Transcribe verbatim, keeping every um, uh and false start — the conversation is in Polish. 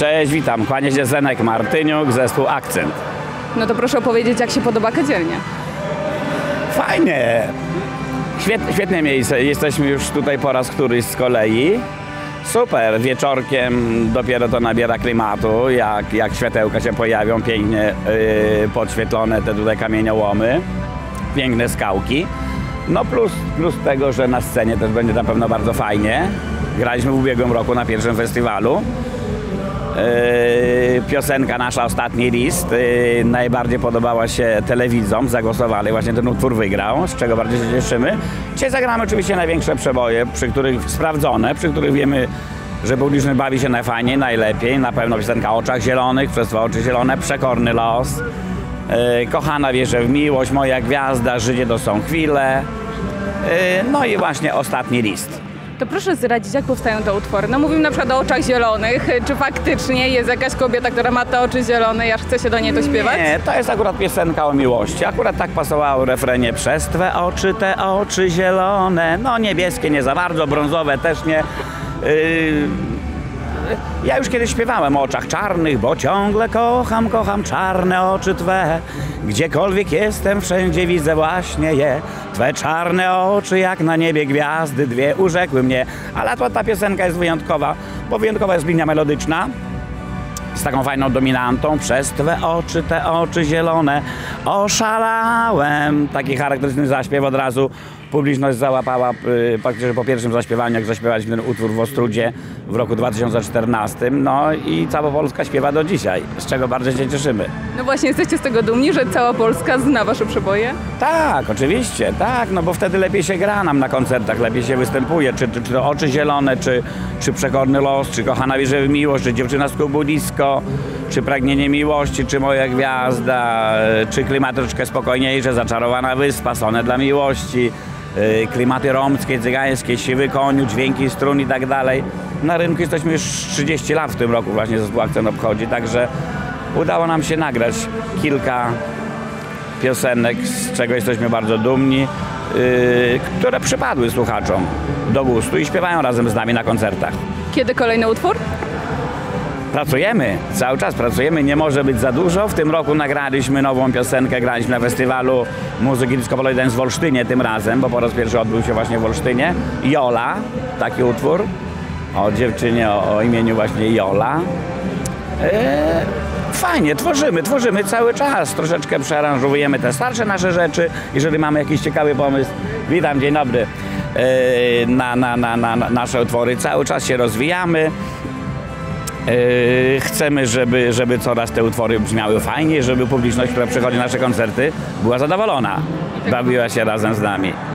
Cześć, witam. Kłania się Zenek Martyniuk, zespół Akcent. No to proszę opowiedzieć, jak się podoba kadzielnia. Fajnie. Świet, świetne miejsce. Jesteśmy już tutaj po raz któryś z kolei. Super. Wieczorkiem dopiero to nabiera klimatu, jak, jak światełka się pojawią, pięknie yy, podświetlone te tutaj kamieniołomy, piękne skałki. No plus, plus tego, że na scenie też będzie na pewno bardzo fajnie. Graliśmy w ubiegłym roku na pierwszym festiwalu. Yy, piosenka nasza Ostatni List yy, najbardziej podobała się telewidzom, zagłosowali, właśnie ten utwór wygrał, z czego bardzo się cieszymy. Dzisiaj zagramy oczywiście największe przeboje, przy których sprawdzone, przy których wiemy, że publiczność bawi się najfajniej, najlepiej. Na pewno piosenka o oczach zielonych, przez Twe oczy zielone, Przekorny los, yy, Kochana wierzę w miłość, Moja gwiazda, Życie to są chwile, yy, no i właśnie Ostatni List. To proszę zdradzić, jak powstają te utwory. No mówimy na przykład o oczach zielonych. Czy faktycznie jest jakaś kobieta, która ma te oczy zielone i aż chce się do niej to śpiewać? Nie, to jest akurat piosenka o miłości. Akurat tak pasowało w refrenie. Przez Twe oczy, te oczy zielone. No niebieskie nie za bardzo, brązowe też nie. Yy... Ja już kiedyś śpiewałem o oczach czarnych, bo ciągle kocham, kocham czarne oczy Twe. Gdziekolwiek jestem, wszędzie widzę właśnie je. Twe czarne oczy, jak na niebie gwiazdy dwie, urzekły mnie. Ale to, ta piosenka jest wyjątkowa, bo wyjątkowa jest linia melodyczna z taką fajną dominantą. Przez Twe oczy, te oczy zielone, oszalałem. Taki charakterystyczny zaśpiew od razu. Publiczność załapała yy, praktycznie po pierwszym zaśpiewaniu, jak zaśpiewaliśmy ten utwór w Ostrudzie w roku dwa tysiące czternastym. No i cała Polska śpiewa do dzisiaj, z czego bardzo się cieszymy. No właśnie, jesteście z tego dumni, że cała Polska zna wasze przeboje? Tak, oczywiście, tak, no bo wtedy lepiej się gra nam na koncertach, lepiej się występuje, czy, czy, czy to Oczy zielone, czy, czy Przekorny los, czy Kochana wierzę w miłość, czy Dziewczyna z klubu disco, czy Pragnienie miłości, czy Moja gwiazda, czy Klimaty troszkę spokojniejsze, Zaczarowana wyspa, Sonet dla miłości, klimaty romskie, cygańskie, Siwy koniu, dźwięki strun i tak dalej. Na rynku jesteśmy już trzydzieści lat w tym roku, właśnie zespół Akcent obchodzi, także udało nam się nagrać kilka piosenek, z czego jesteśmy bardzo dumni, yy, które przypadły słuchaczom do gustu i śpiewają razem z nami na koncertach. Kiedy kolejny utwór? Pracujemy, cały czas pracujemy, nie może być za dużo. W tym roku nagraliśmy nową piosenkę, graliśmy na festiwalu muzyki disco polo jeden w Olsztynie tym razem, bo po raz pierwszy odbył się właśnie w Olsztynie. Jola, taki utwór o dziewczynie o, o imieniu właśnie Jola. Eee, fajnie, tworzymy, tworzymy cały czas. Troszeczkę przearanżowujemy te starsze nasze rzeczy. Jeżeli mamy jakiś ciekawy pomysł, witam, dzień dobry, eee, na, na, na, na nasze utwory. Cały czas się rozwijamy. Yy, chcemy, żeby, żeby coraz te utwory brzmiały fajnie, żeby publiczność, która przychodzi na nasze koncerty, była zadowolona, bawiła się razem z nami.